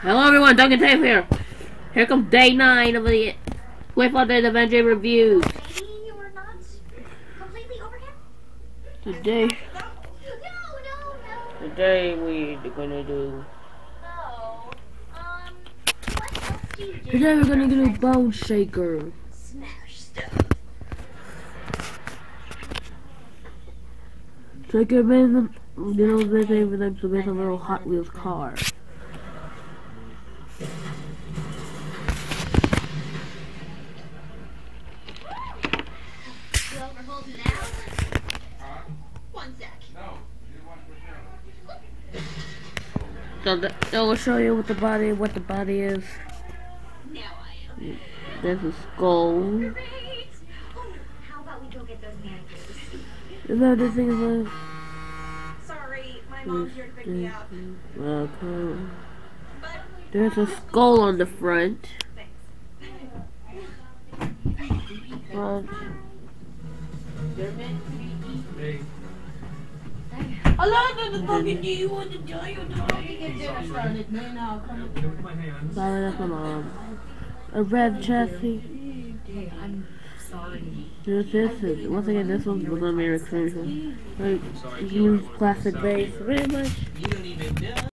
Hello everyone, Duncan Tape here. Here comes day 9 of the Swiftball Days Avenger reviews. Today we're gonna do. Today we're gonna do Bone Shaker. Shaker based on a little Hot Wheels car. So I will show you what the body is. There's a skull. How about we go get those manicures? Is that the thing? Sorry, my mom's here to pick me up. Okay. There's a skull on the front. I love the fucking do you want to die or not? You can do it from it now. Sorry, that's my mom. A red chassis. I'm sorry. This is once again. This one was on my recruitment. Like, used plastic base, pretty much.